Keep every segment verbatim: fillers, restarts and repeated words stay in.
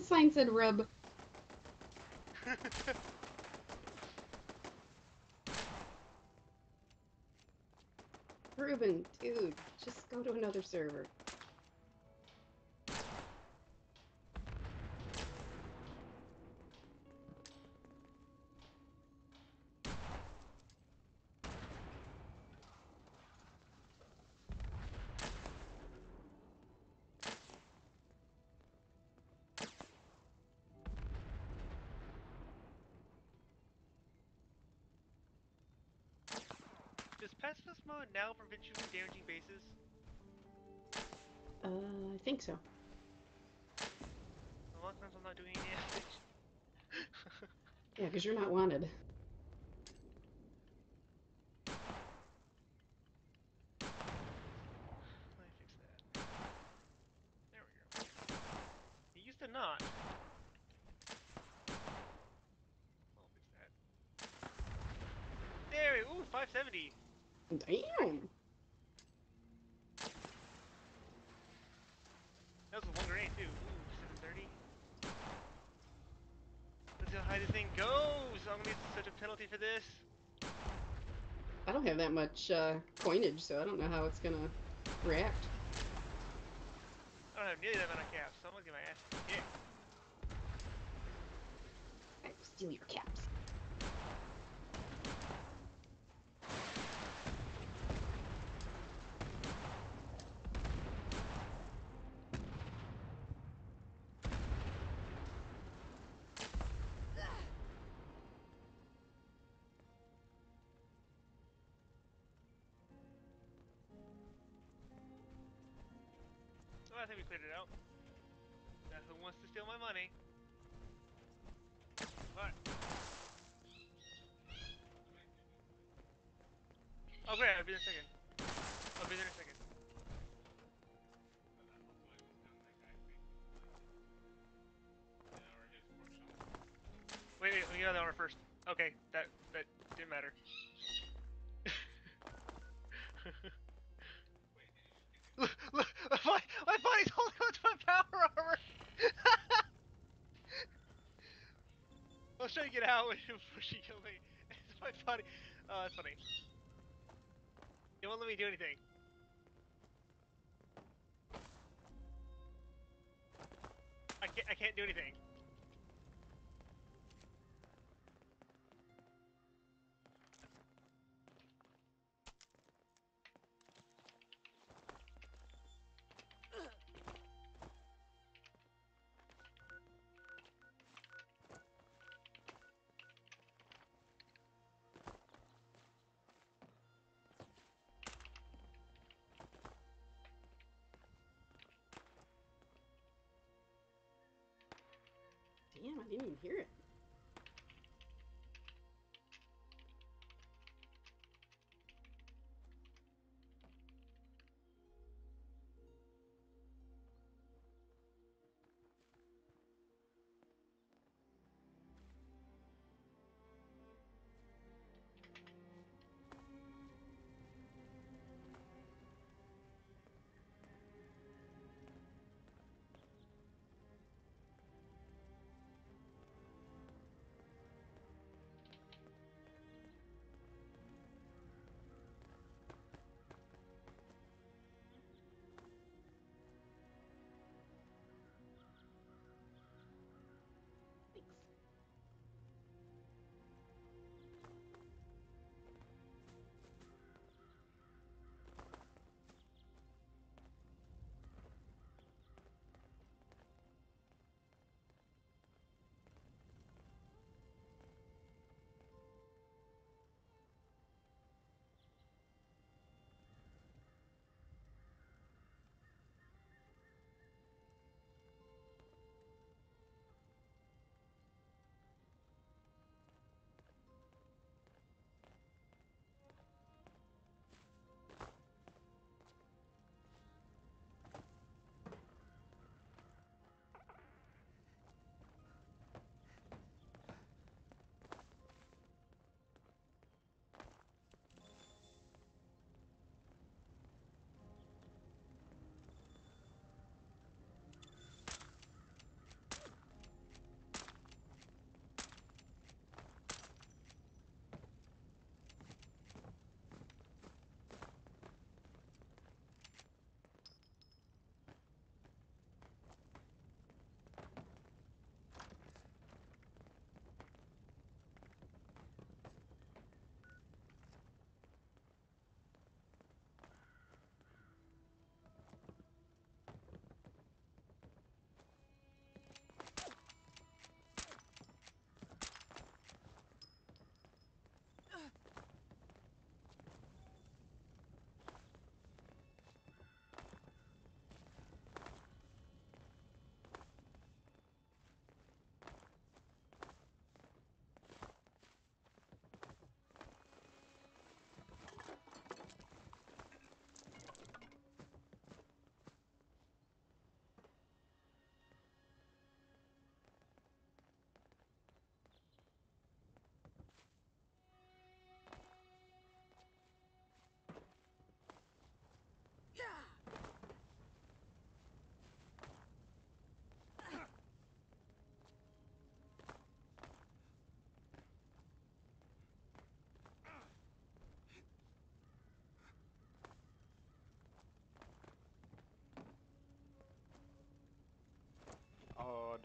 sign said rub. Ruben, dude, just go to another server. Does pacifist mode now prevent you from damaging bases? Uh, I think so. A lot of times I'm not doing any damage. Yeah, because you're not wanted. Let me fix that. There we go. It used to not. I'll fix that. There we go. Ooh, five seventy. Damn! That was a one grenade too. Ooh, seven thirty. Let's see how high this thing goes. I'm gonna get such a penalty for this. I don't have that much uh, coinage, so I don't know how it's gonna react. I don't have nearly that amount of caps, so I'm gonna get my ass kicked. I will steal your caps. So I think we cleared it out. Now who wants to steal my money? What? Oh great, I'll be there in a second. I'll be there in a second. Wait, wait, let me get out of the armor first. Okay, that that didn't matter. look, look, my, my body's holding on to my power armor! I was trying to get out before she killed me. It's my body. Oh, that's funny. It won't let me do anything. I can't, I can't do anything. Damn, I didn't even hear it.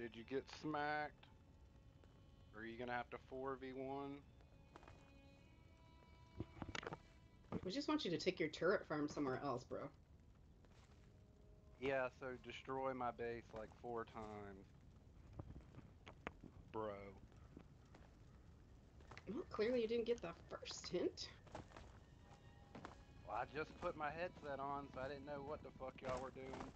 Did you get smacked? Or are you gonna have to four v one? We just want you to take your turret farm somewhere else, bro. Yeah, so destroy my base like four times. Bro. Well, clearly you didn't get the first hint. Well, I just put my headset on, so I didn't know what the fuck y'all were doing.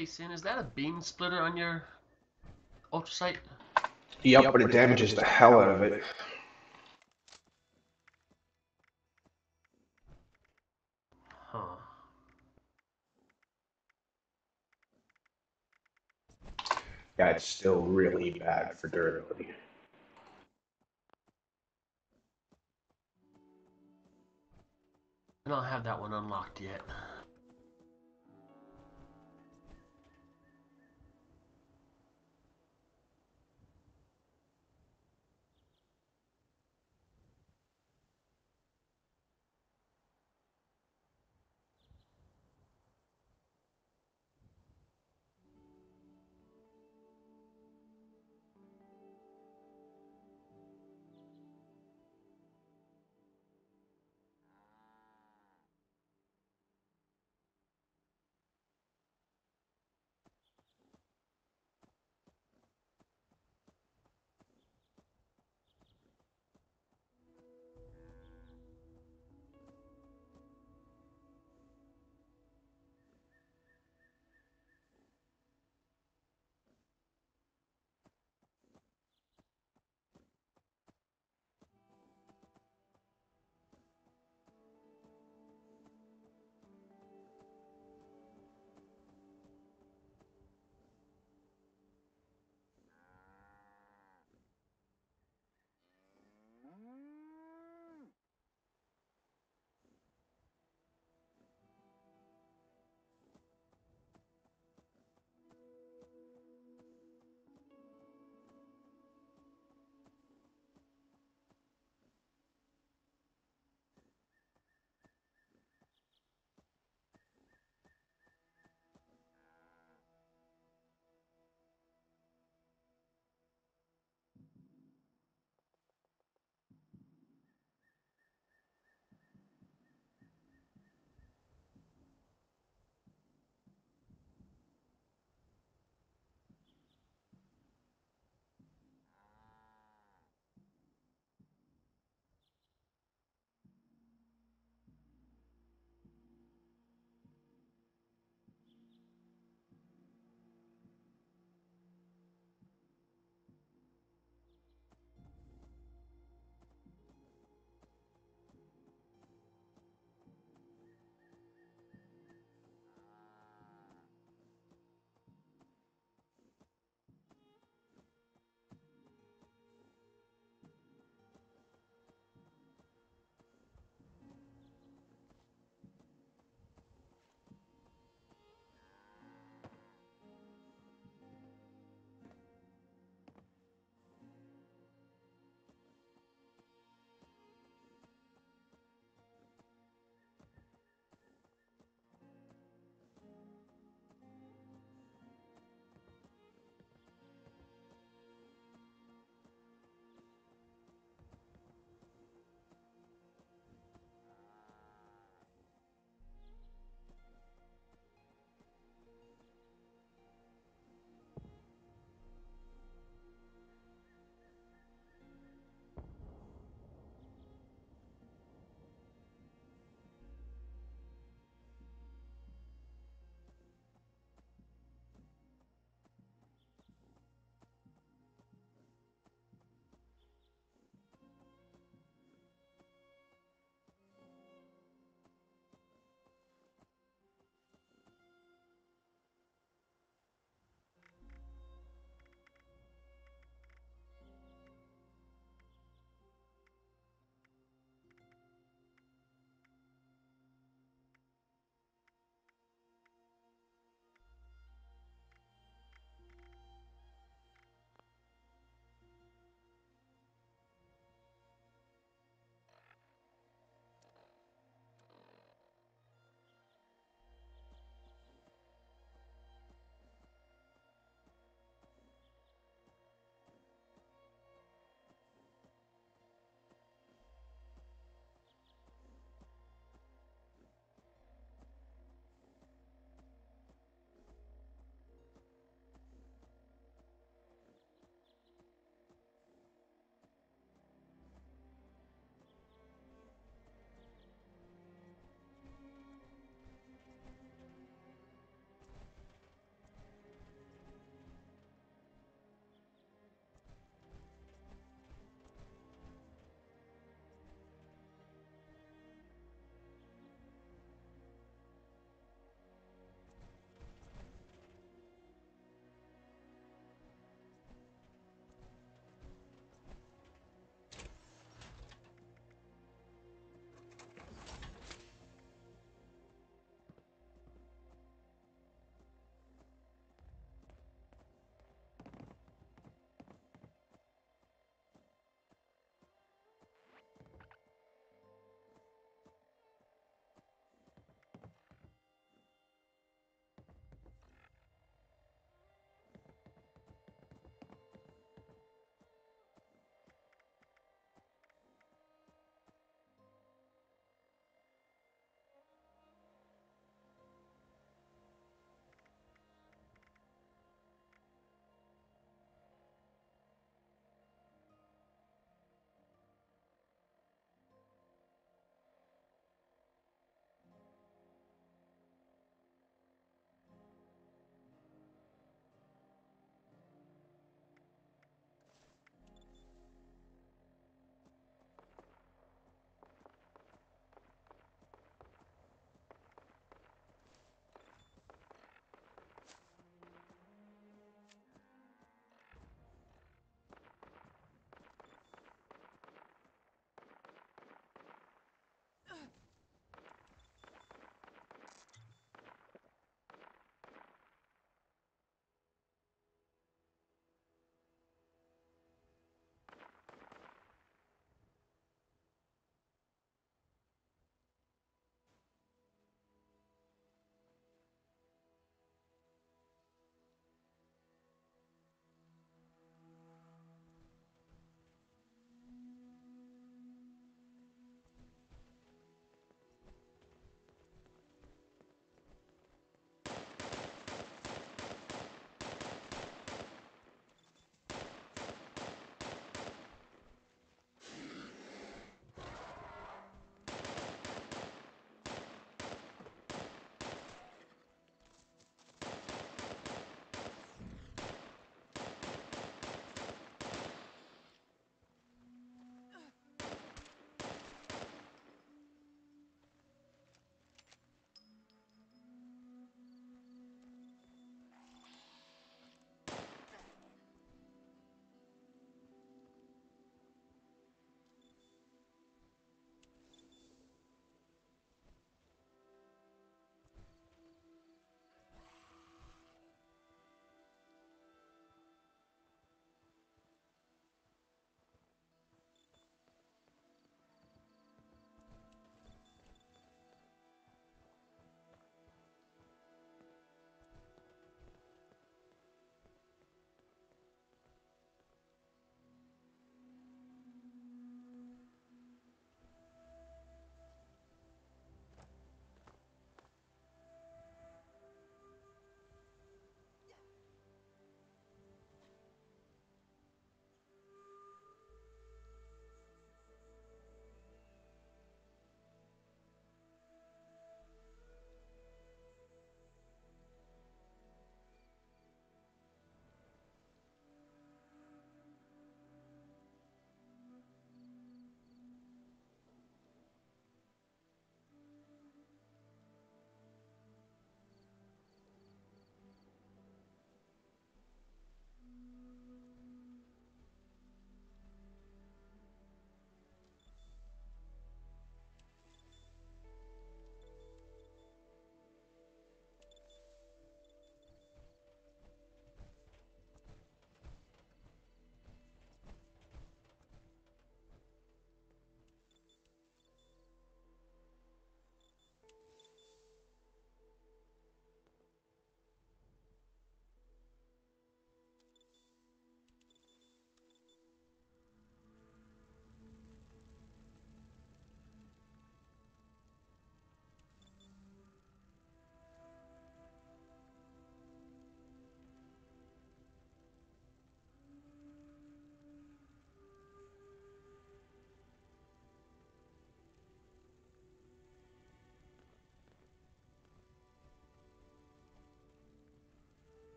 Hey, Sin, is that a beam splitter on your ultrasight? Yep, but it damages the hell out of it. Huh. Yeah, it's still really bad for durability. I don't have that one unlocked yet.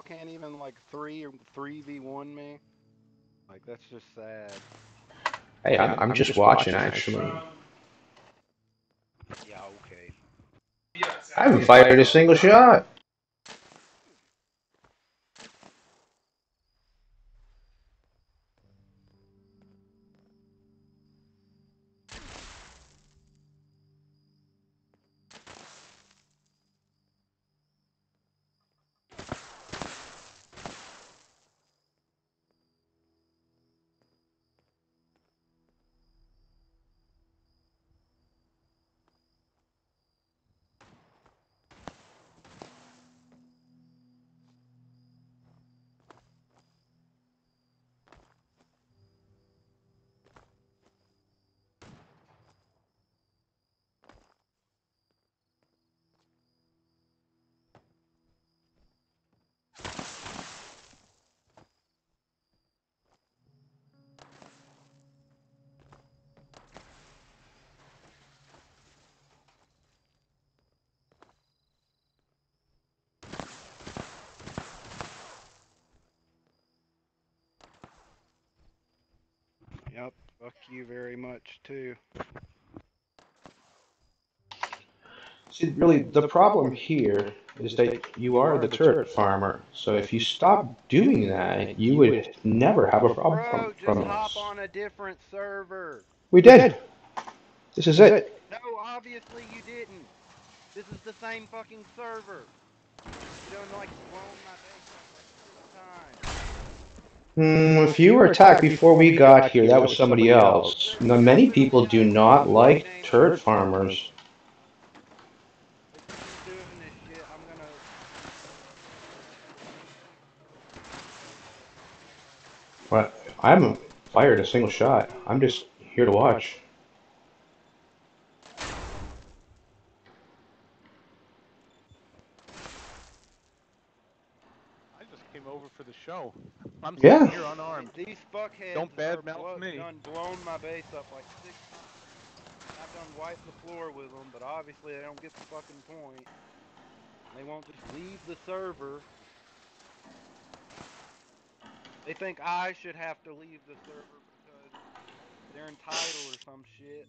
can't even like three or three v one me. Like that's just sad. Hey, I'm, I'm just watching, actually. Yeah, okay. I haven't fired a single shot. Yep. Fuck you very much too. See, really, the problem here is that you are the turret farmer. So if you stop doing that, you would never have a problem from, Bro, just from hop us. on a different server. We did. This is it. No, obviously you didn't. This is the same fucking server. You don't like blown my base up like six times. Hmm, if you were attacked before we got here, that was somebody else. Now, many people do not like turret farmers. If you keep doing this shit, I'm gonna. But I haven't fired a single shot. I'm just here to watch. I just came over for the show. I'm Yeah. sitting here unarmed. These fuckheads Don't are badmouth blo- me. done blown my base up like six times. I've done wiped the floor with them, but obviously they don't get the fucking point. They won't just leave the server. They think I should have to leave the server because they're entitled or some shit.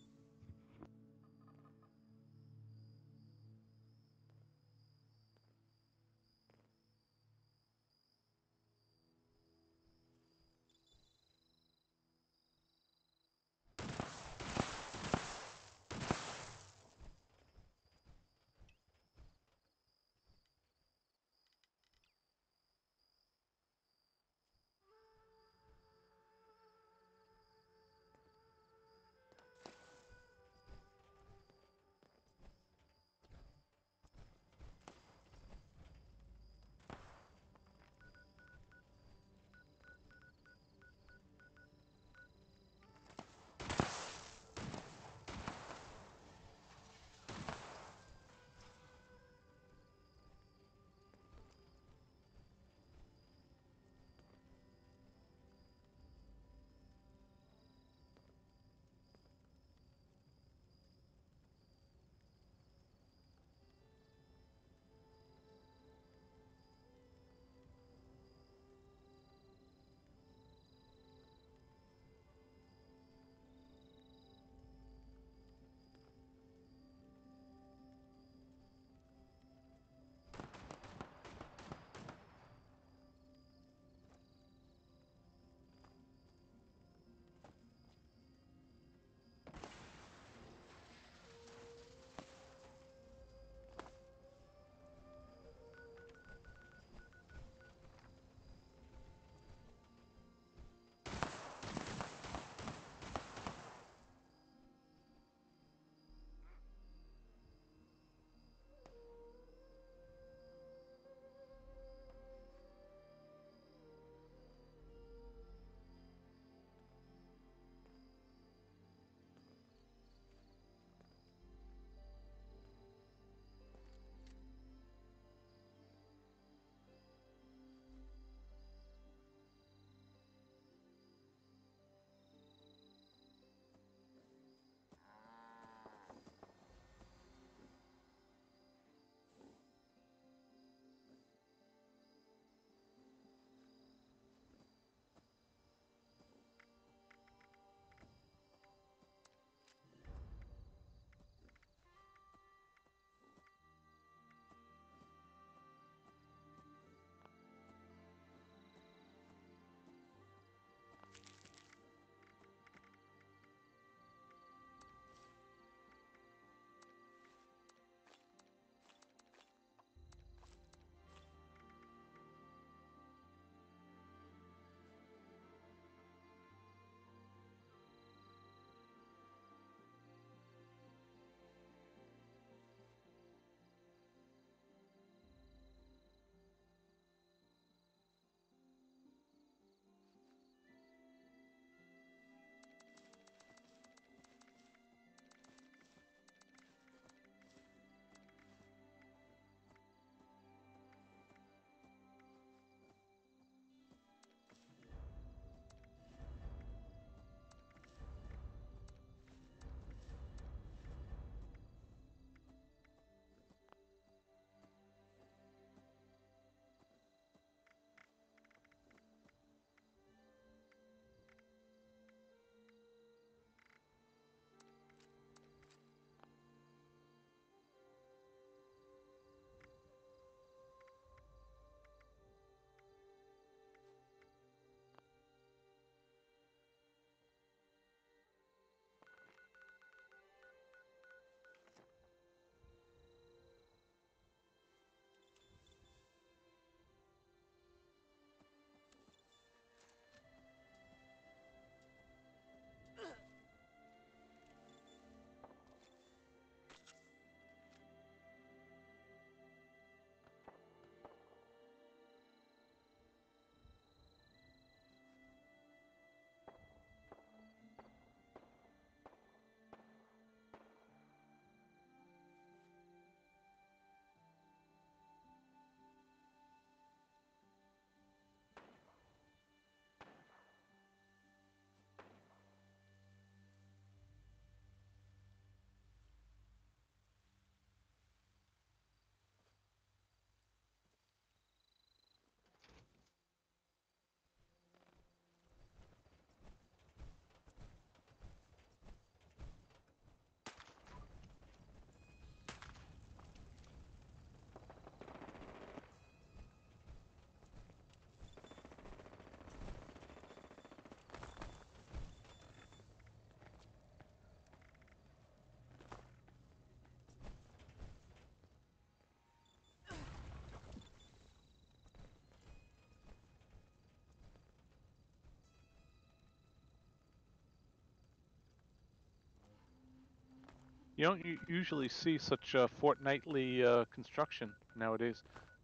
You don't u- usually see such uh, fortnightly uh, construction nowadays.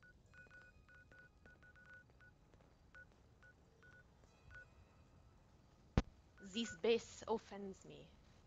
This base offends me.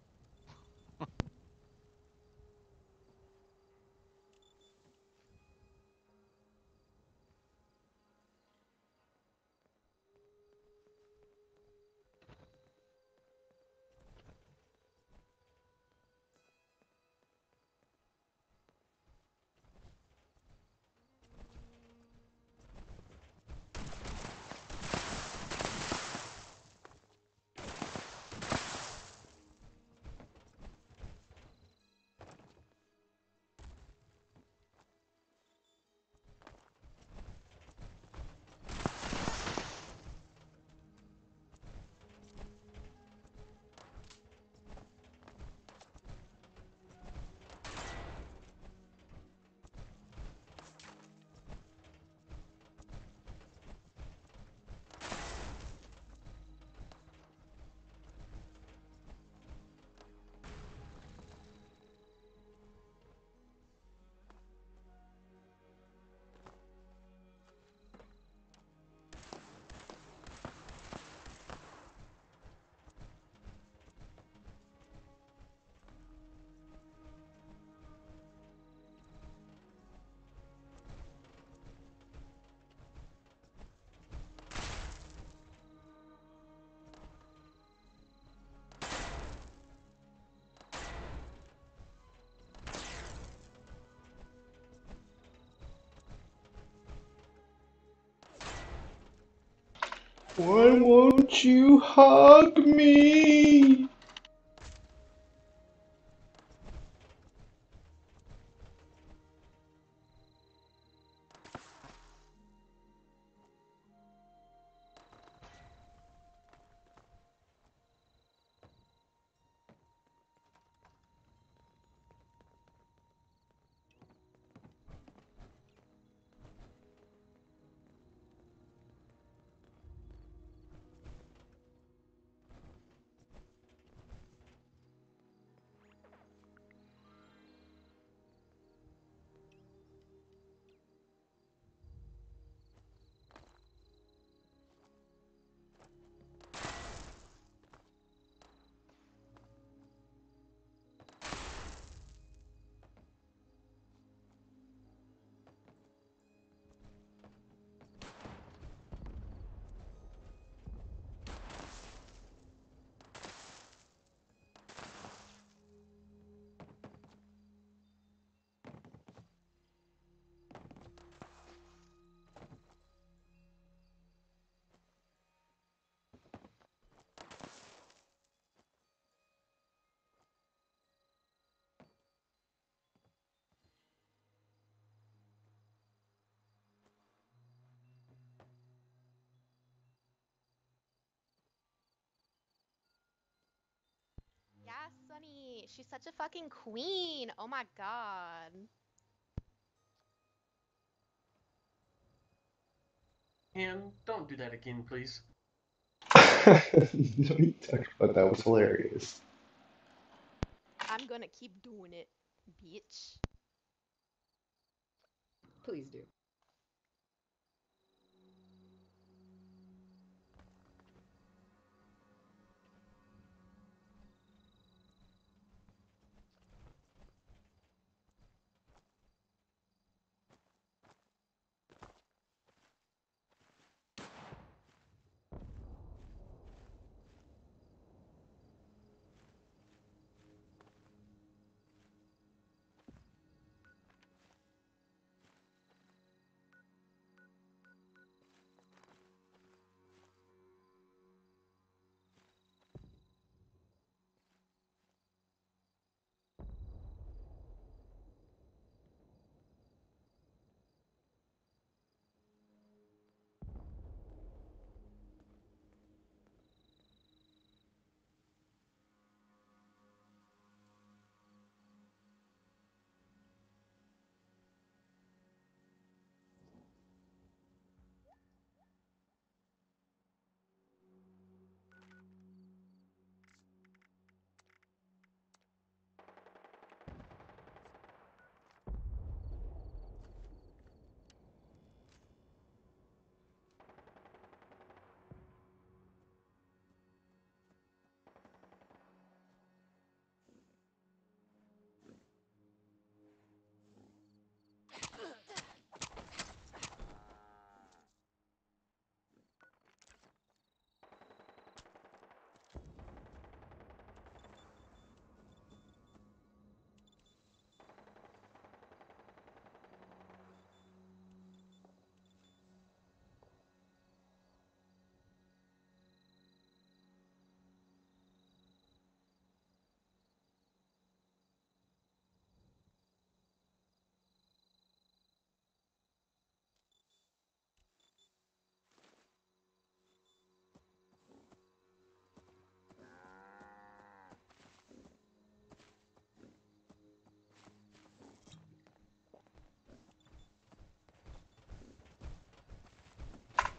Why won't you hug me? Yeah, Sunny. She's such a fucking queen. Oh my god. And don't do that again, please. You talked about that was hilarious. I'm gonna keep doing it, bitch. Please do.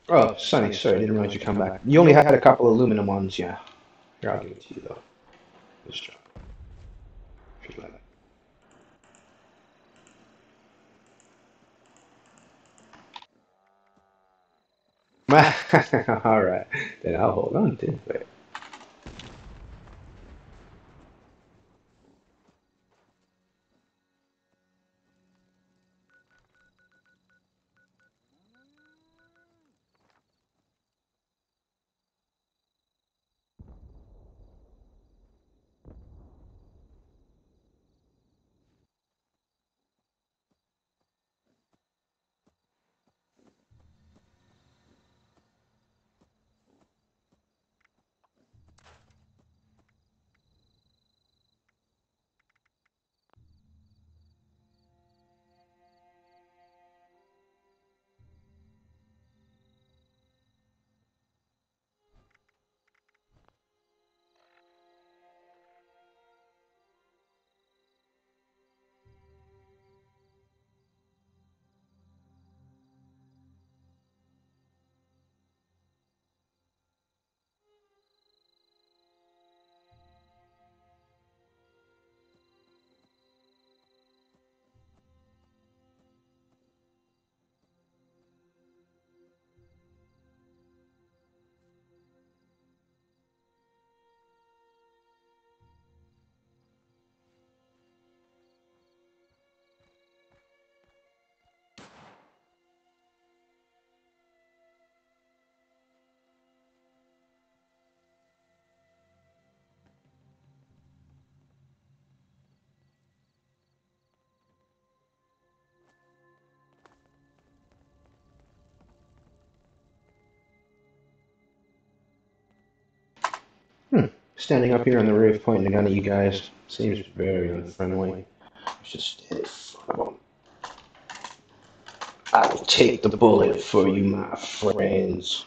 Oh, Sonny, sorry, I didn't realize you come back. You only had a couple aluminum ones, yeah. Here, I'll give it to you, though. This job. If you like. All right, then I'll hold on to it. Hmm. Standing up here on the roof pointing a gun at you guys seems very unfriendly. I should stand in front of them. I will take the bullet for you, my friends.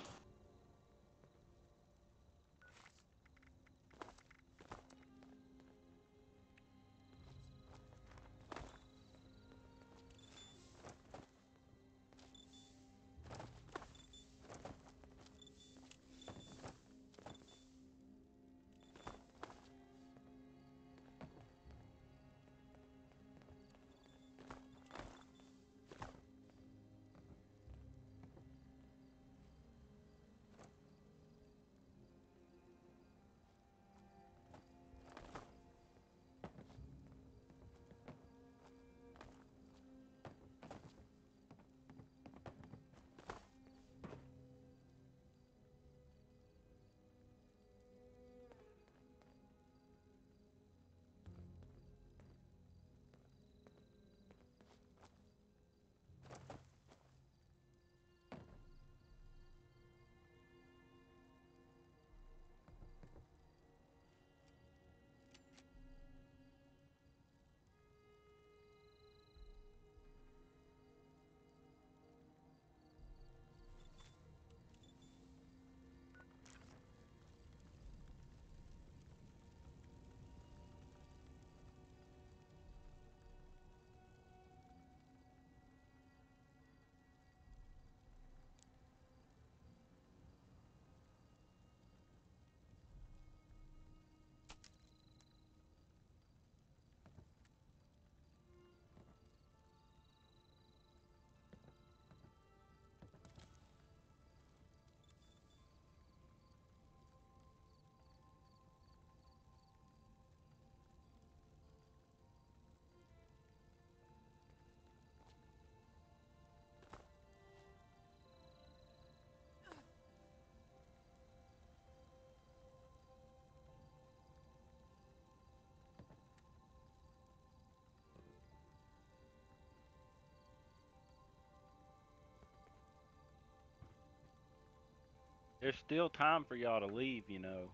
There's still time for y'all to leave, you know.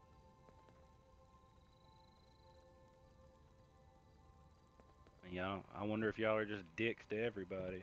Y'all, I wonder if y'all are just dicks to everybody.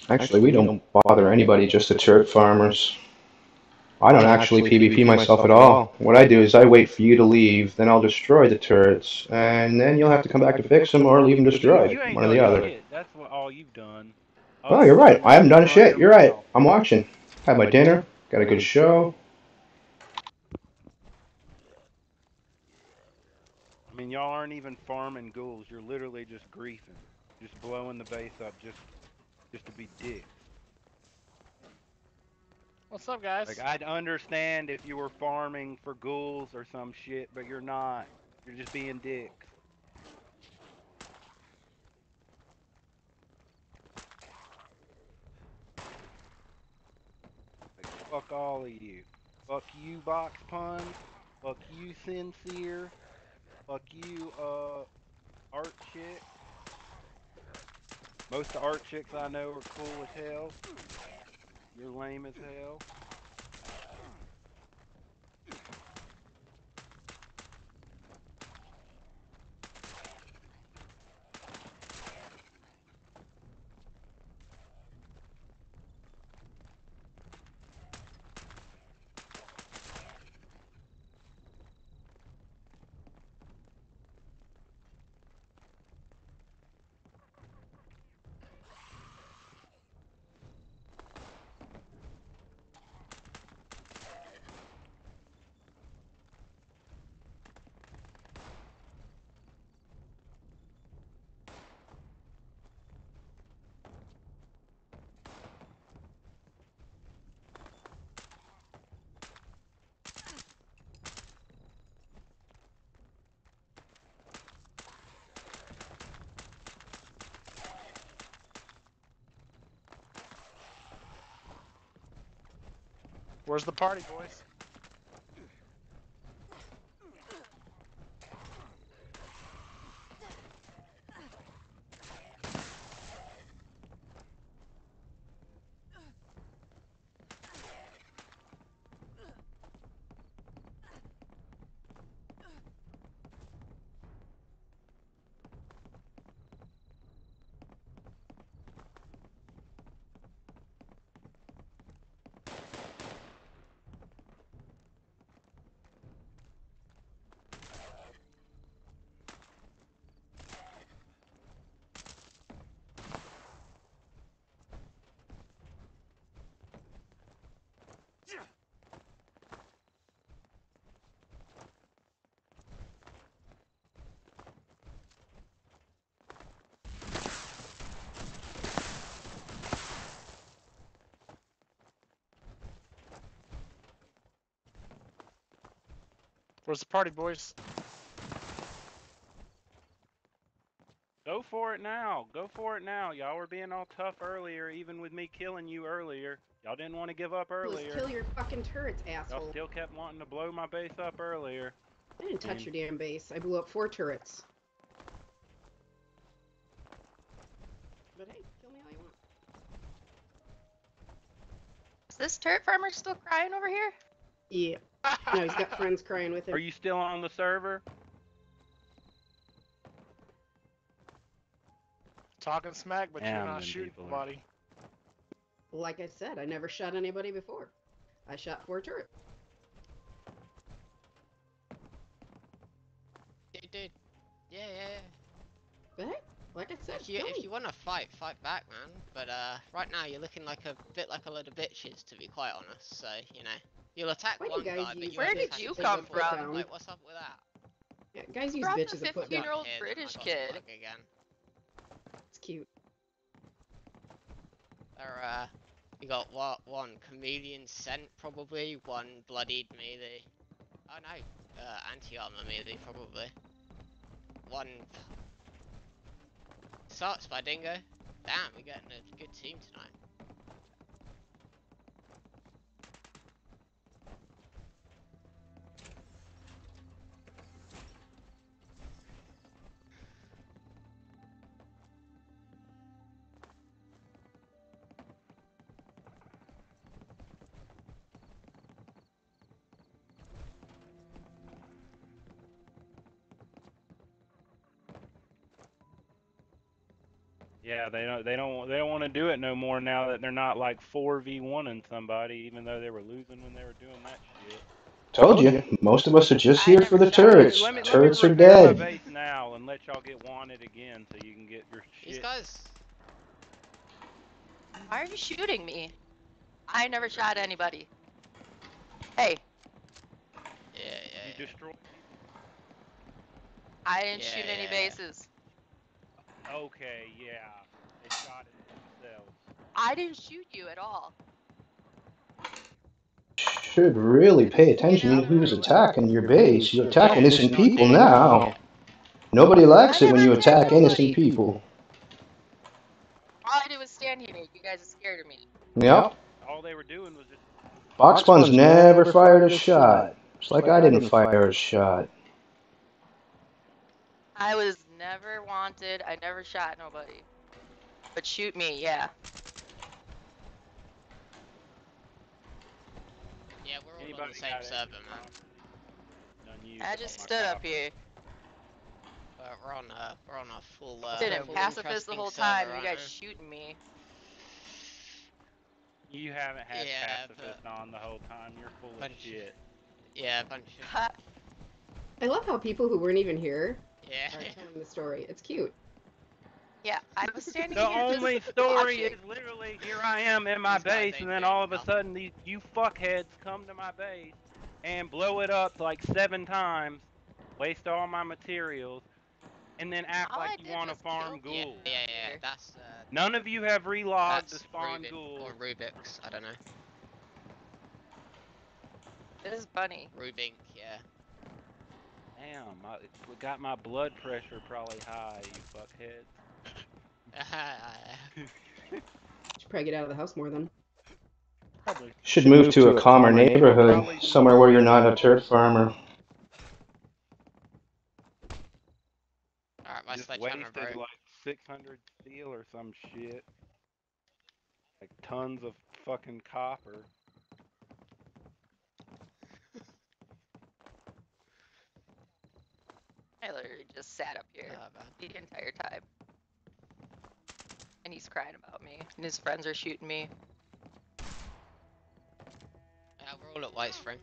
Actually, we don't bother anybody, just the turret farmers. I don't actually PvP myself at all. What I do is I wait for you to leave, then I'll destroy the turrets, and then you'll have to come back to fix them or leave them destroyed, You ain't one or the done other. shit. That's what all you've done. Oh, Other you're right. than I haven't done run shit. your You're right. mouth. I'm watching. Had my dinner. Got a good show. I mean, y'all aren't even farming ghouls. You're literally just griefing, just blowing the base up, just just to be dicks. What's up, guys? Like, I'd understand if you were farming for ghouls or some shit, but you're not. You're just being dicks. Like, fuck all of you. Fuck you, Box Pun. Fuck you, Sincere. Fuck you, uh, Art Chick. Most of the Art Chicks I know are cool as hell. You're lame as hell. Where's the party, boys? Where's the party, boys? Go for it now. Go for it now. Y'all were being all tough earlier, even with me killing you earlier. Y'all didn't want to give up Let's earlier. kill your fucking turrets, Y'all asshole. still kept wanting to blow my base up earlier. I didn't touch And- your damn base. I blew up four turrets. But hey, kill me all you want. Is this turret farmer still crying over here? Yeah. No, he's got friends crying with him. Are you still on the server? Talking smack, but you're Damn, not them shooting people are- nobody. Like I said, I never shot anybody before. I shot four turrets. Dude, dude. Yeah, yeah, yeah. But hey, like I said, If you kill if me. you wanna fight, fight back, man. But uh, right now you're looking like a bit like a load of bitches, to be quite honest. So you know, you'll attack Why do one guys guy, but use you Where won't did attack you his come people. from? Like, what's up with that? Yeah, guys use From bitches the to put down. fifteen-year-old Here, then, British I got kid. Slug again. It's cute. There, uh, you got what? One chameleon scent, probably. One bloodied melee. Oh no, uh, anti-armor melee, probably. One starts by Dingo. Damn, we're getting a good team tonight. Yeah, they don't. They don't. They don't want to do it no more now that they're not like four v one and somebody, even though they were losing when they were doing that shit. Told you, most of us are just I here for never the shot Let me turrets. let me anybody, let me Turrets are repair my dead. base now and let y'all get wanted again, so you can get your These shit. guys. Why are you shooting me? I never shot anybody. Hey, Yeah, yeah, You yeah. destroy I didn't Yeah, shoot any yeah, yeah. bases. people. Okay, yeah, they shot it themselves. I didn't shoot you at all. Should really pay attention You to who's know, attacking your base. You attack innocent people now. Nobody likes I it when never you attacked attack innocent anybody. people. All I did was stand here. You guys are scared of me. Yep. All they were doing was just. Box Fun's never fired a shot. Just like I didn't fire a shot. I was never wanted. I never shot nobody. But shoot me, yeah. Yeah, we're all on Anybody the same got server, extra man. copper? Done used I all just my stood up copper. here. But we're on a we're on a full uh, Sitting full pacifist the interesting whole server, time. You aren't guys we? shooting me. You haven't had Yeah, pacifist on the whole time. You're full of bunch shit. Yeah, bunch of Ha, I love how people who weren't even here yeah. are telling the story. It's cute. yeah, I was standing The here just only story watching. is literally here I am in my These guys base, ain't and then doing all of a nothing. sudden these you fuckheads come to my base and blow it up like seven times, waste all my materials, and then act All like I you did want to was kill farm Yeah, ghouls. yeah, people yeah. here. That's uh, None of you have relogged to that's spawn Rubik or ghouls. Rubik's. I don't know. This is funny. Rubink, yeah. Damn, I it got my blood pressure probably high, you fuckheads. Should probably get out of the house more then. Probably. Should move to a calmer neighborhood, somewhere where you're not a turf farmer. Alright, my Just sledgehammer wasted broke. like six hundred steel or some shit. Like tons of fucking copper. I literally just sat up here Oh, man. the entire time. And he's crying about me. And his friends are shooting me. Yeah, we're all at White Spring.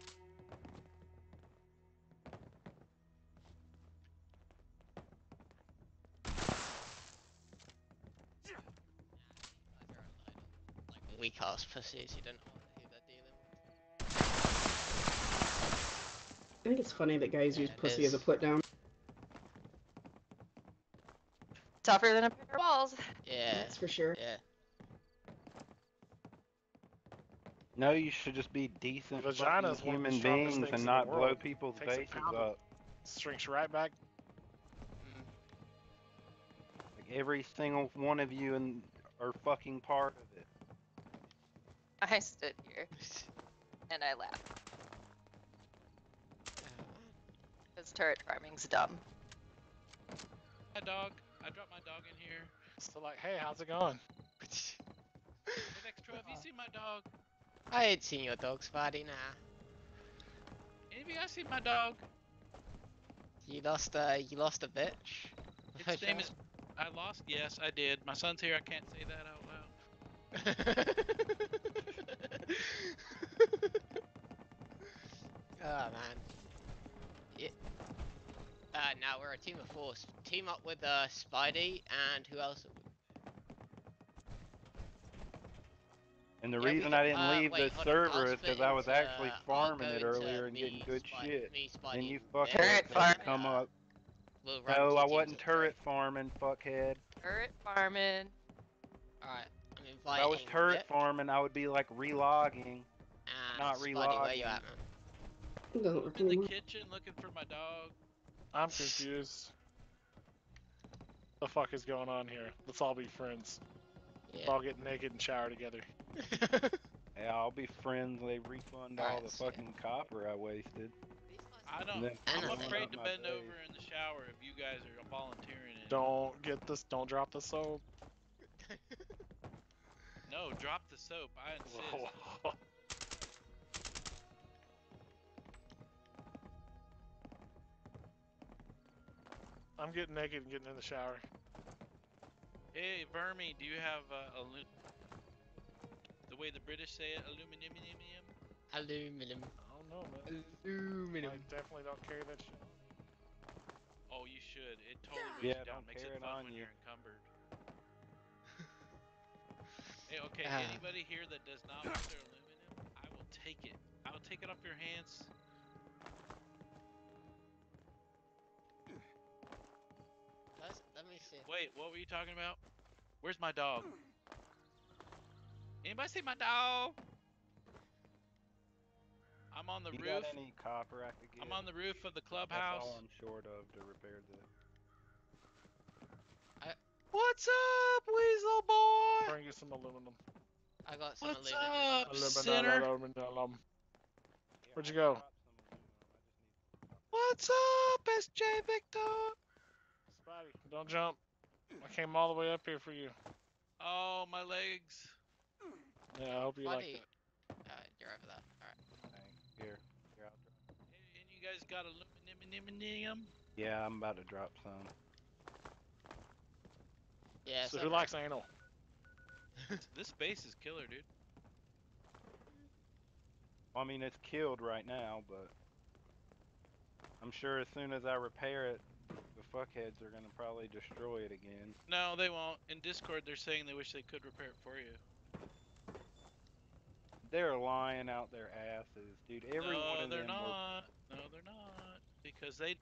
Like weak ass pussies who don't know what, who they're dealing with. I think it's funny that guys Yeah, use it pussy as a is. put down. Tougher than a pair of balls. Yeah. That's for sure. Yeah. No, you should just be decent Vagina fucking is one of the human strongest beings things and in the not blow world. people's Takes a bases pound of up. shrinks right back. Mm. Like every single one of you and are fucking part of it. I stood here and I laughed. Because turret farming's dumb. My dog. I dropped my dog in here. So like, hey, how's it going? Hey, Vextro, have you seen my dog? I ain't seen your dog, Spidey, nah. Any of you guys seen my dog? You lost uh you lost a bitch. Its name is. I lost. Yes, I did. My son's here. I can't say that out loud. Oh man. Yeah. Uh, now we're a team of four. S- Team up with uh Spidey and who else? And the Yeah, we reason can, I didn't uh, leave wait, the hold on. I'll server is split because I was into, actually I'll farming go it into earlier and me, getting good Spidey, shit. me, Spidey, And you and fuckheads Turret Vextro, had farm. to come uh, up. we'll run No, two I teams wasn't of three. turret farming, fuckhead. Turret farming. Alright, I'm If I was inviting turret Vic farming, I would be like relogging, and not Spidey. Where you relogging. at, man? It doesn't work I'm in the anymore. kitchen looking for my dog. I'm confused. The fuck is going on here? Let's all be friends. Let's Yeah. all get naked and shower together. Yeah, I'll be friends. They refund all Alright, the so fucking copper I wasted. I don't. And then I'm Anything. blowing afraid up to my bend base. over in the shower if you guys are volunteering it. Don't get this. Don't drop the soap. No, drop the soap. I insist. I'm getting naked and getting in the shower. Hey, Vermi, do you have uh, alu- the way the British say it, aluminum? Aluminum. I don't know, man. Aluminum. I definitely don't carry that shit on. Oh, you should. It totally weighs Yeah, you down. don't Makes carry it it fun on when you. you're encumbered. Hey, okay, Ah. anybody here that does not want their aluminum, I will take it. I will take it off your hands. Let's, let me see. Wait, what were you talking about? Where's my dog? Anybody see my dog? I'm on the You roof. got any copper I could get? I'm on the roof of the That's clubhouse. all I'm short of to repair the. What's up, Weasel boy? Bring you some aluminum. I got some What's aluminum. up, Aluminum, sinner? aluminum. Where'd you Yeah, go? I'll drop some aluminum. I just need some copper. What's up, S J Victor? Spotty, don't jump. I came all the way up here for you. Oh, my legs. Yeah, I hope you like Buddy. that. Uh, you're over there. Alright. Thanks. Here, here, I'll drop. Hey, and you guys got aluminum? Yeah, I'm about to drop some. Yeah, So so who bro. likes anal? This base is killer, dude. Well, I mean, it's killed right now, but I'm sure as soon as I repair it, the fuckheads are gonna probably destroy it again. No, they won't. In Discord, they're saying they wish they could repair it for you. They're lying out their asses, dude. Every no, one of they're them were. not. No, they're not. Because they...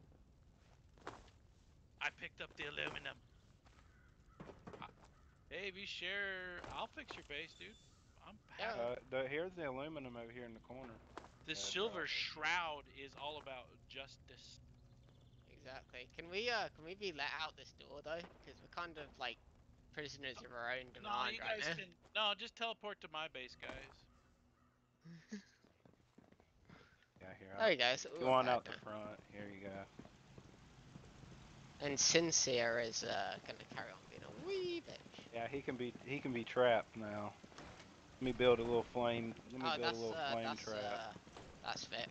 I picked up the aluminum. I... Hey, if you share... I'll fix your base, dude. I'm happy. Uh, the, here's the aluminum over here in the corner. This Yeah, silver drop. shroud is all about justice. Exactly. Can we uh can we be let out this door though? Because we're kind of like prisoners of our own No, demand you right guys now. can... No, just teleport to my base, guys. Yeah, here. There I'll, you go. So you we're want back out the now. front? Here you go. And Sincere is uh gonna carry on being a wee bitch. Yeah, he can be he can be trapped now. Let me build a little flame. Let me Oh, build a that's little uh flame that's trap. uh that's Vic.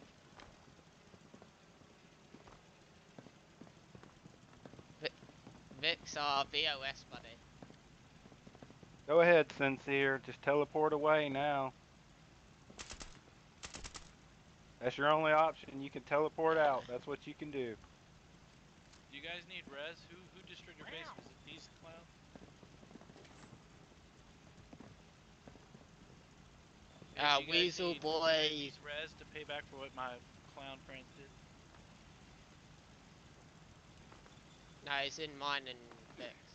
Vic Vic's our V O S buddy. Go ahead, Sincere. Just teleport away now. That's your only option. You can teleport Uh, out. That's what you can do. Do you guys need res? Who who destroyed your base? Was it these clowns? Hey, uh do you guys Weasel need, do you guys boy. need res to pay back for what my clown friends did? No, he's in mine and Vic's.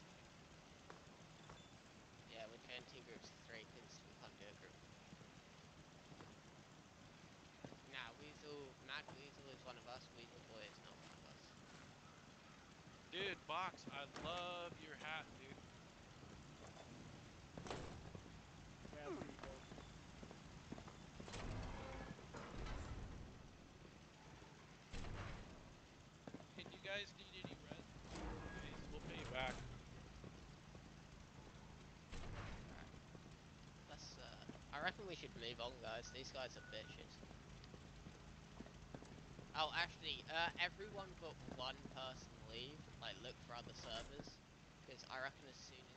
Yeah, we're doing two groups of three because we can't do a group. Nah, Weasel, Mad Weasel is one of us. Weasel boy is not one of us. Dude, Box, I love your hat, dude. Yeah, there you go. Hey, do you guys need any res? Base? We'll pay you back. Alright. Let's, uh, I reckon we should move on, guys. These guys are bitches. Oh, actually, uh, everyone but one person leave. Like, look for other servers. Because I reckon as soon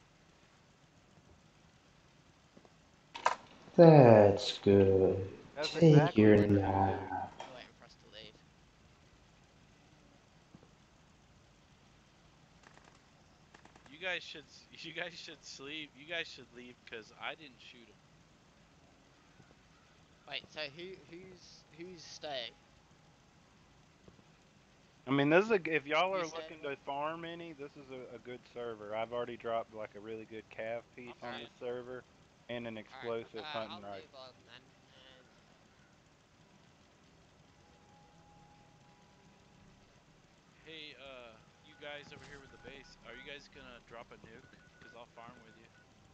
as... That's good. That's Take exactly your what you nap. do. They're waiting for us to leave. You guys should you guys should sleep. You guys should leave because I didn't shoot him. Wait, so who, who's, who's staying? I mean, this is a, if y'all You are said? looking to farm any, this is a, a good server. I've already dropped like a really good calf piece I'm on staying. this server and an Alright, explosive uh, hunting I'll rifle. move on then. And... Hey, uh, you guys over here with the base, are you guys gonna drop a nuke? Cause I'll farm with you.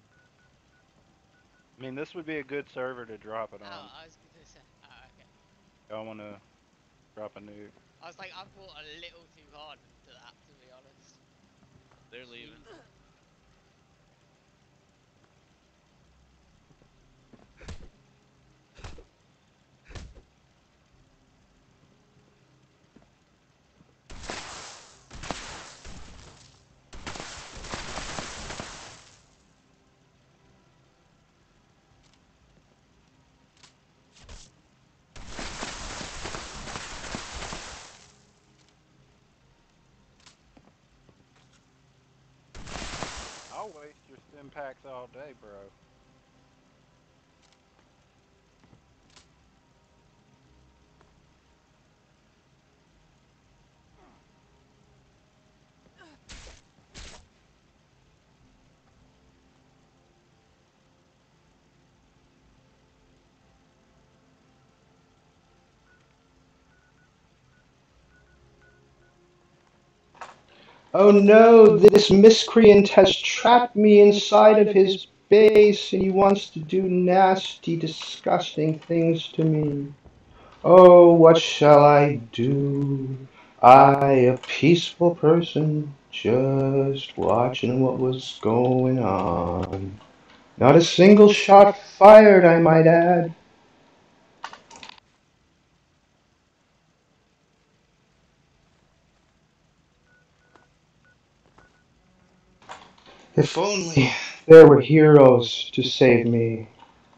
I mean, this would be a good server to drop it Oh, on. I was gonna say... Oh, okay. Y'all want to drop a nuke? I was like, I thought a little too hard into that, to be honest. They're leaving. Jeez. I'll waste your stim packs all day, bro. Oh no, this miscreant has trapped me inside of his base and he wants to do nasty, disgusting things to me. Oh, what shall I do? I, a peaceful person, just watching what was going on. Not a single shot fired, I might add. If only there were heroes to save me.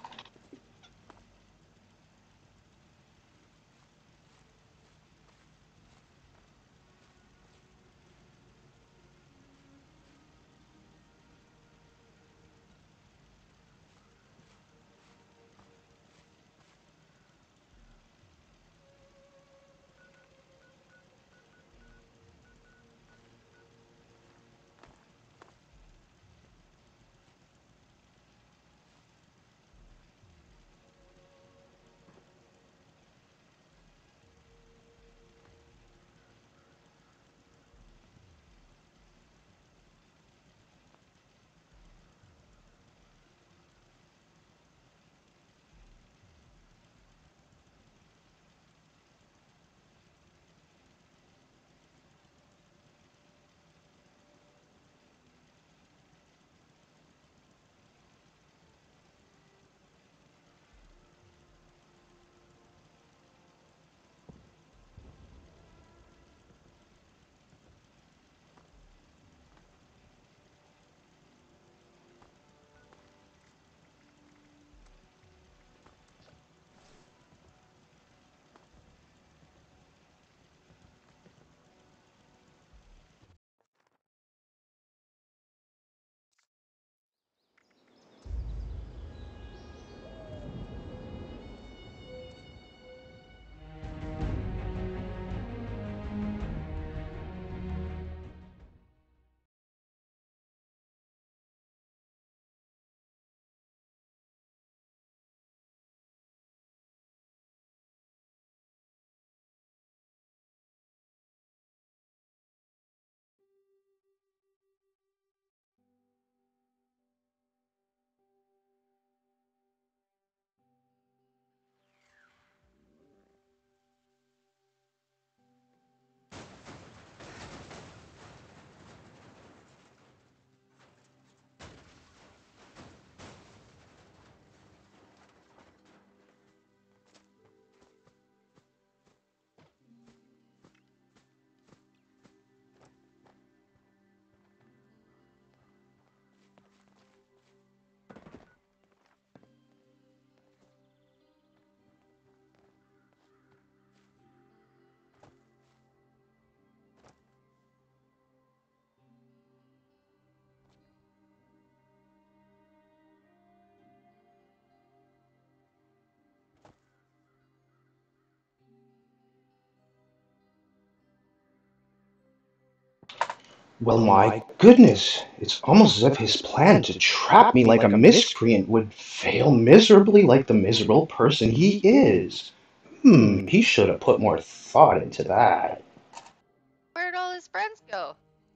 Well, my goodness, it's almost as if his plan to trap me like a miscreant would fail miserably like the miserable person he is. Hmm, he should have put more thought into that. Where'd all his friends go?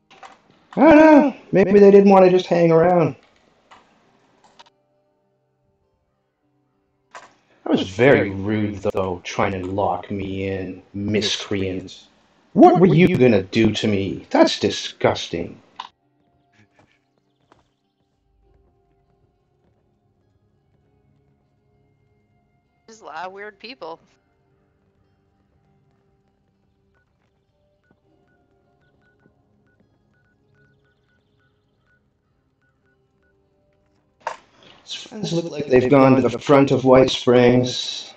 I don't know, maybe they didn't want to just hang around. That was very rude, though, trying to lock me in, miscreant. What were you gonna do to me? That's disgusting. There's a lot of weird people. His friends look like they've gone to the front of White Springs.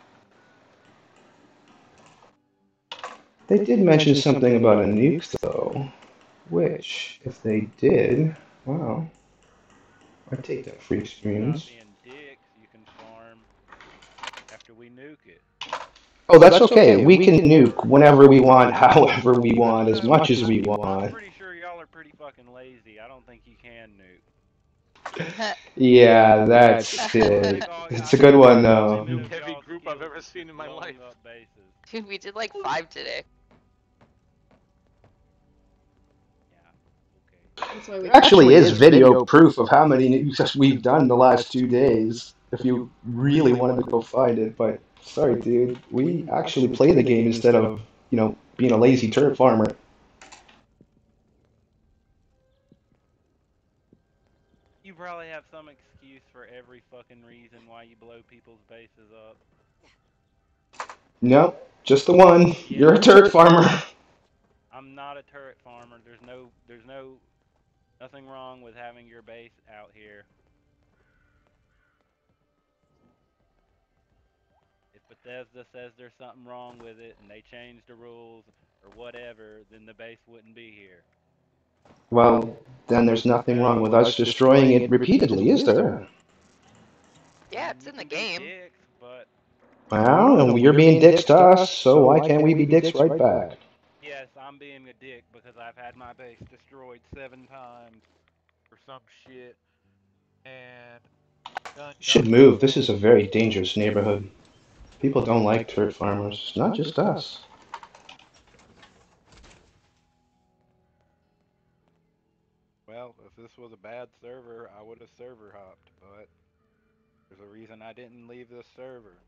They did mention something about a nuke, though. Which, if they did, well, I take that free Stop experience. being dicks. You can farm after we nuke it. Oh, that's okay. We can nuke whenever we want, however we want, as No, much as we I'm want. pretty sure y'all are pretty fucking lazy. I don't think you can nuke. Yeah, that's I don't it. think all. It's I a good think one, ninety though. percent of Heavy y'all's group I've skills ever is seen just in my blowing life. up bases. Dude, we did like five today. Yeah. Okay. That's why we There actually is video proof of how many nukes we've done the last two days, if you really wanted to go find it. But sorry, dude, we actually play the game instead of, you know, being a lazy turret farmer. You probably have some excuse for every fucking reason why you blow people's bases up. No, just the one. You're a turret farmer. I'm not a turret farmer. There's no, there's no, nothing wrong with having your base out here. If Bethesda says there's something wrong with it and they change the rules or whatever, then the base wouldn't be here. Well, then there's nothing wrong with us destroying it repeatedly, is there? Yeah, it's in the game. Dicks, but Well, and you're being dicks to us, so why can't we be dicks right back? yes, I'm being a dick because I've had my base destroyed seven times for some shit. And done You should nothing. move. This is a very dangerous neighborhood. People don't like turret farmers, not just us. Well, if this was a bad server, I would have server hopped, but there's a reason I didn't leave this server.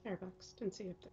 Firebox. Didn't see you up there.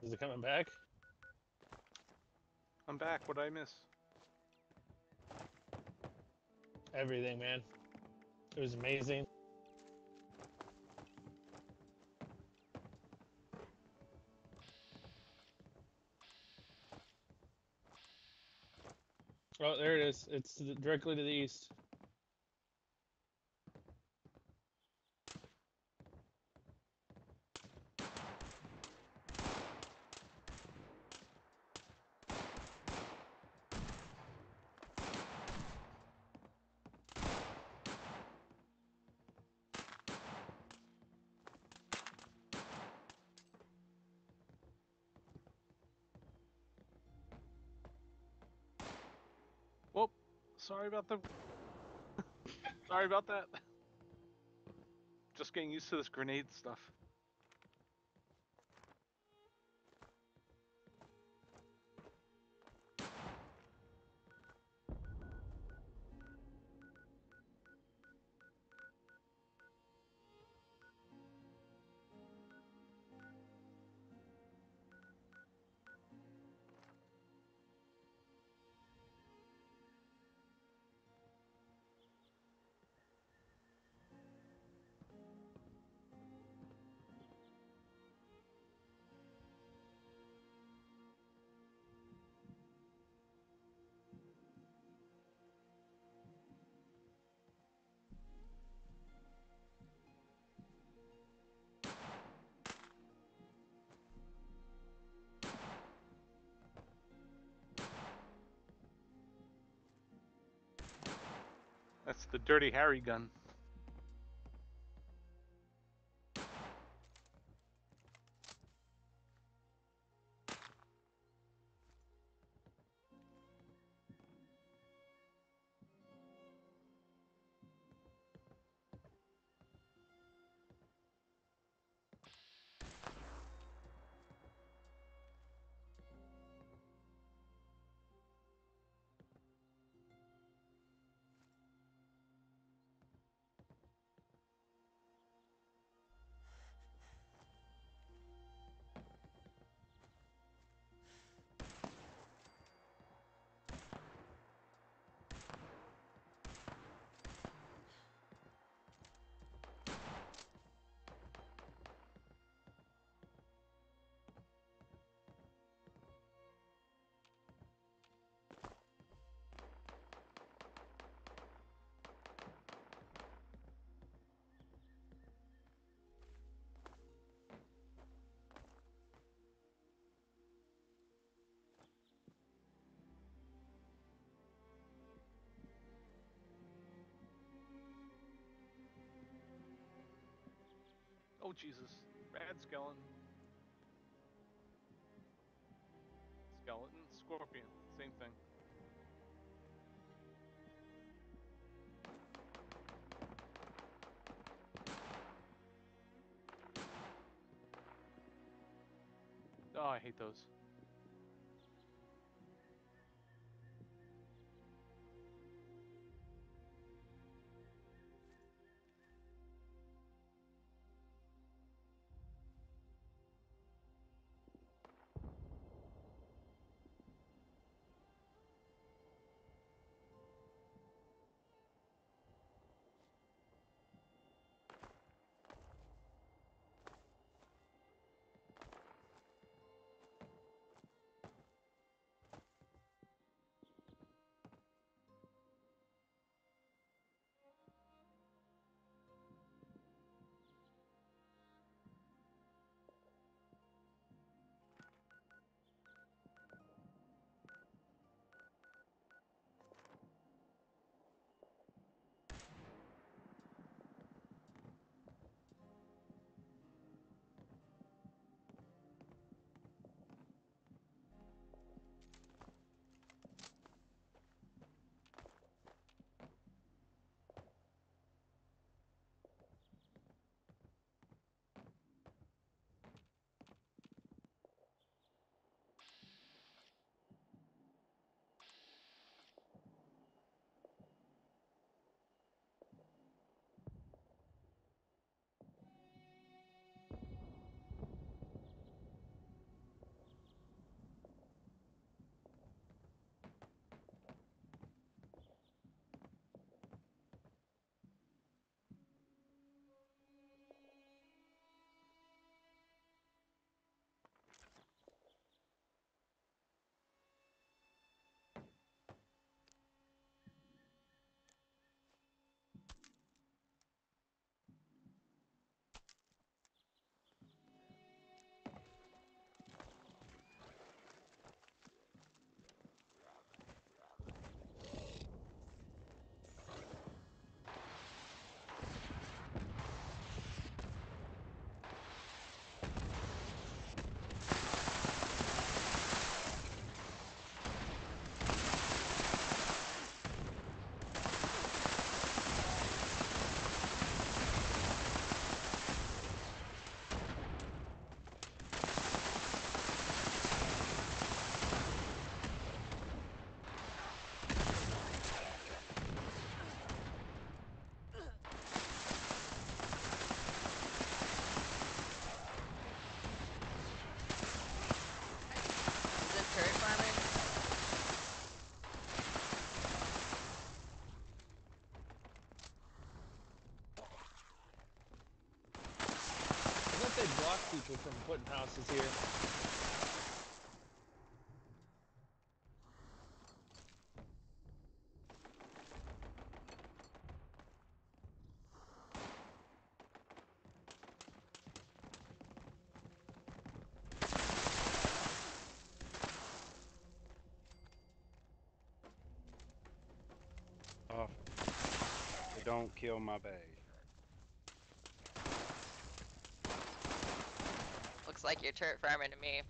Is it coming back? I'm back. What did I miss? Everything, man. It was amazing. Oh, there it is. It's to the, directly to the east. Whoop. Sorry about the. Sorry about that. Just getting used to this grenade stuff. That's the Dirty Harry gun. Oh Jesus. Bad skeleton. Skeleton, scorpion, same thing. Oh, I hate those. block people from putting houses here. Oh, so don't kill my base. Looks like you're turret farming to me.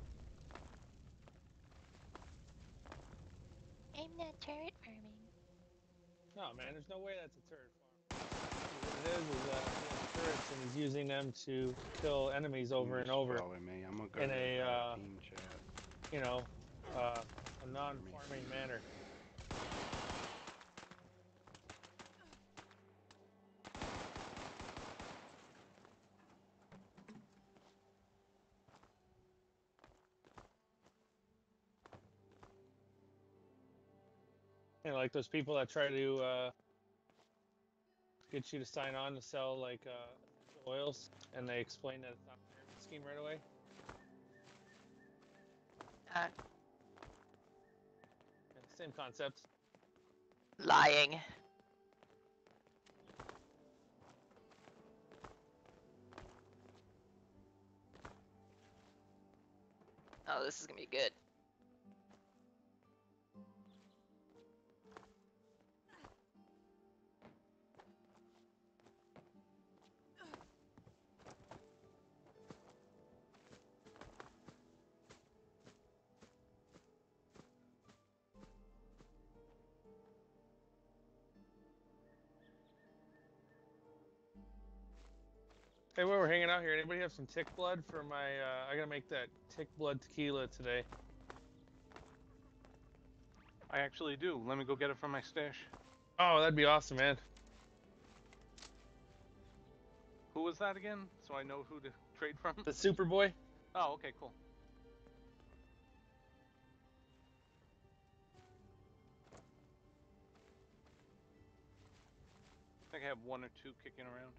I'm not turret farming. No, man, there's no way that's a turret farm. What it is is uh, he has turrets and he's using them to kill enemies over I'm and just over trolling me. I'm gonna go in to a, uh, uh, team chat. you know, uh, a non-farming manner. You know, like those people that try to uh, get you to sign on to sell like uh, essential oils, and they explain that it's not a pyramid scheme right away. Uh, Yeah, same concept. lying. Oh, this is gonna be good. Hey, while we're hanging out here, anybody have some tick blood for my? Uh, I gotta make that tick blood tequila today. I actually do. Let me go get it from my stash. Oh, that'd be awesome, man. Who was that again? So I know who to trade from? The Superboy. Oh, okay, cool. I think I have one or two kicking around.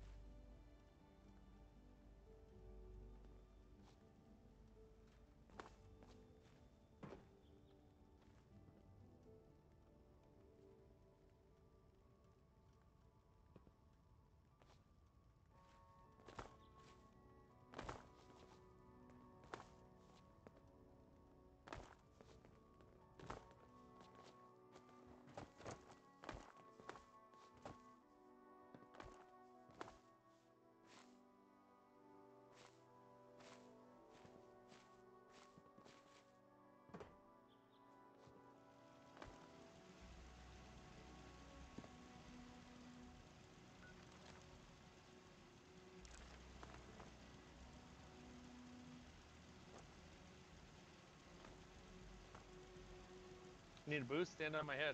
Need a boost? Stand on my head.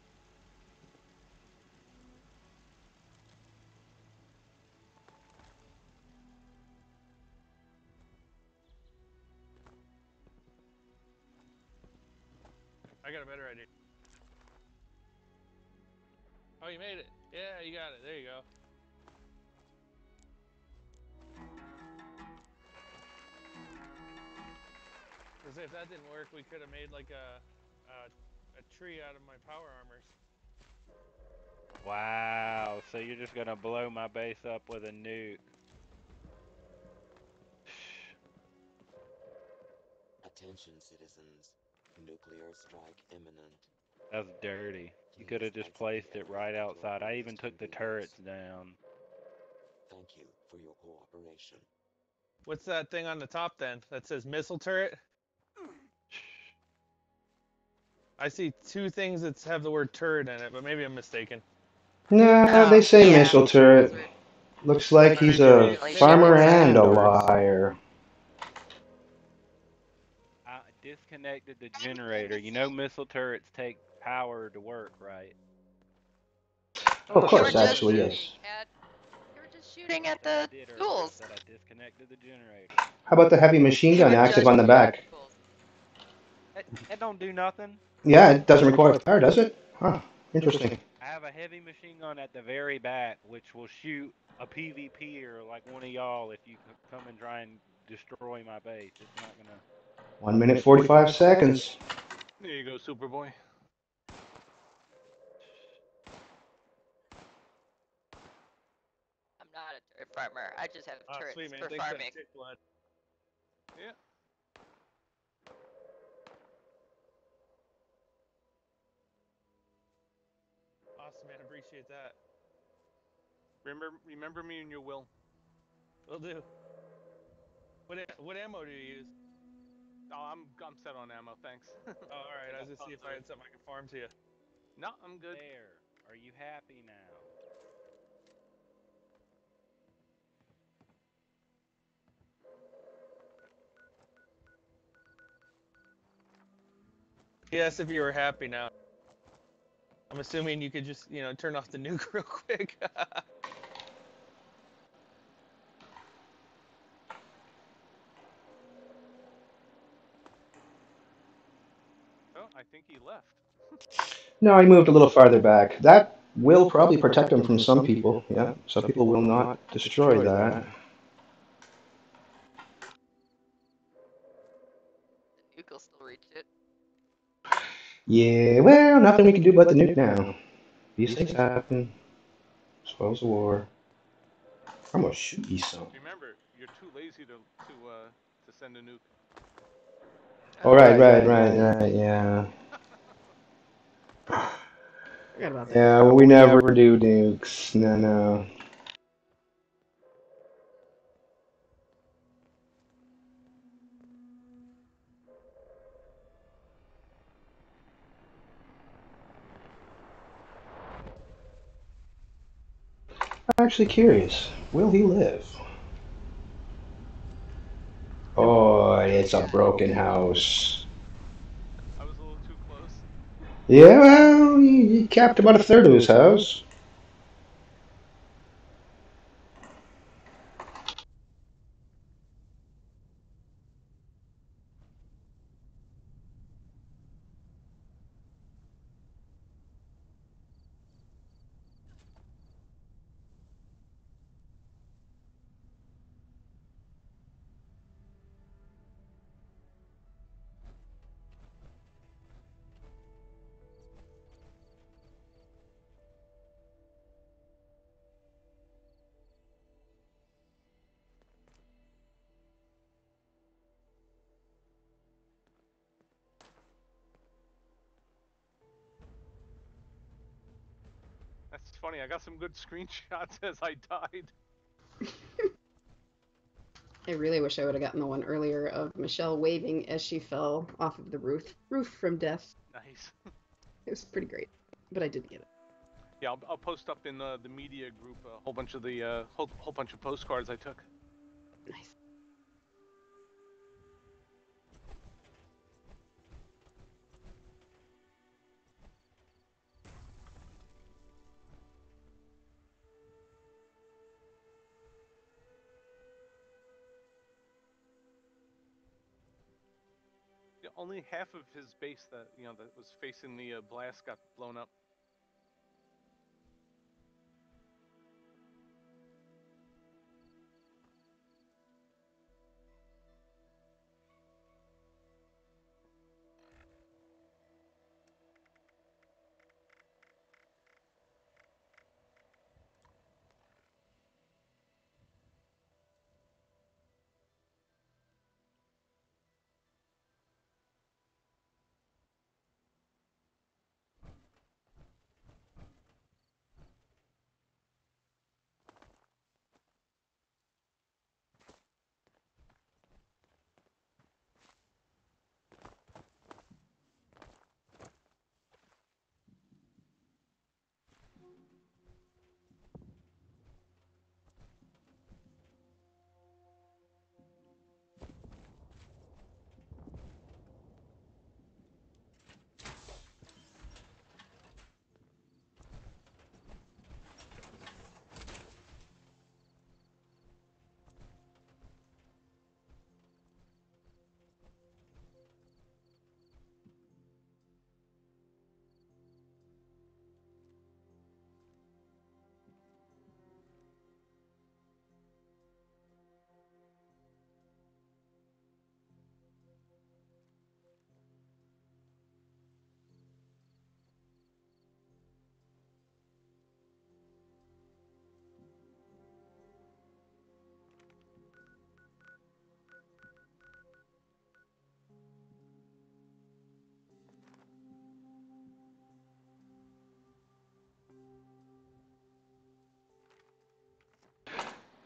I got a better idea. Oh, you made it. Yeah, you got it. There you go. Because if that didn't work, we could have made like a, a a tree out of my power armors. Wow, so you're just gonna blow my base up with a nuke. Attention citizens, nuclear strike imminent. That's dirty. You Please could have just exit the placed it area right at your outside. I even earliest took the convenience. turrets down. Thank you for your cooperation. What's that thing on the top then that says missile turret? I see two things that have the word turret in it, but maybe I'm mistaken. Nah, Oh, they say yeah. missile Those turret. were Looks like he's Maybe a we definitely maybe I'm farmer shipments mistaken and sent. a on words. liar. I disconnected the generator. You know missile turrets take power to work, right? Of Uh, You were course, yeah, they just actually, do. shooting yes. at. You were just shooting at That's what I the did earlier. I ghouls. said I disconnected the generator. How about the heavy machine You gun were active just on the shooting at back? the ghouls. It, it don't do nothing. Yeah, it doesn't require fire, does it? Huh, interesting. have a heavy machine gun at the very back, which will shoot a PvPer like one of y'all if you c- come and try and destroy my base. It's not gonna. One minute forty-five seconds. There you go, Superboy. I'm not a turret farmer. I just have Oh, turrets sweet, man. for Thanks for farming. that tick blood. Yeah. Awesome, man. Appreciate that. Remember, remember me and you will. Will do. What a- what ammo do you use? Oh, I'm I'm set on ammo. Thanks. Oh, all right. I was got gonna see tons if of I it. had something I could farm to you. No, I'm good. There. Are you happy now? Yes, if you were happy now. I'm assuming you could just, you know, turn off the nuke real quick. Oh, I think he left. No, he moved a little farther back. That will probably protect him from some people. Yeah, some people will not destroy that. The nuke will still reach it. Yeah, well, nothing we can do about the nuke now. These things happen. Spoils the war. I'm gonna shoot you some. Remember, you're too lazy to to uh to send a nuke. All right, right, right, right. Yeah. Forgot about that. Yeah, well, we never do nukes. No, no. I'm actually curious. Will he live? Oh, it's a broken house. I was a little too close. Yeah, well, you, you capped about a third of his house. That's funny. I got some good screenshots as I died. I really wish I would have gotten the one earlier of Michelle waving as she fell off of the roof roof from death. Nice. It was pretty great, but I didn't get it. Yeah, I'll, I'll post up in uh, the media group a whole bunch of the uh, whole whole bunch of postcards I took. Nice. Yeah, only half of his base that you know that was facing the uh, blast got blown up.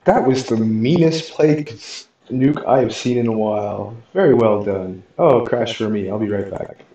That was the meanest played nuke I have seen in a while. Very well done. Oh, crash for me. I'll be right back.